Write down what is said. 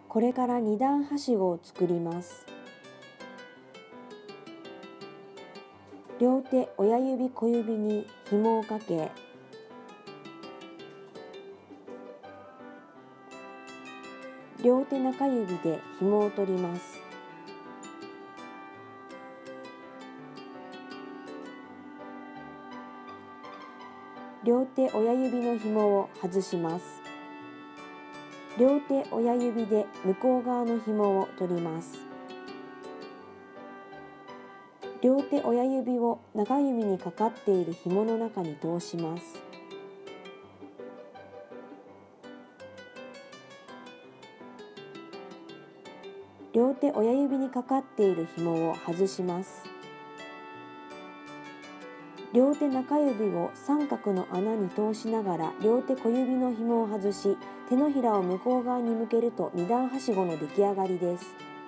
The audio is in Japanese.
これから2段はしごを作ります。両手親指小指に紐をかけ、両手中指で紐を取ります。両手親指の紐を外します。両手親指で向こう側の紐を取ります。両手親指を中指にかかっている紐の中に通します。両手親指にかかっている紐を外します。両手中指を三角の穴に通しながら両手小指の紐を外し、手のひらを向こう側に向けると2段はしごの出来上がりです。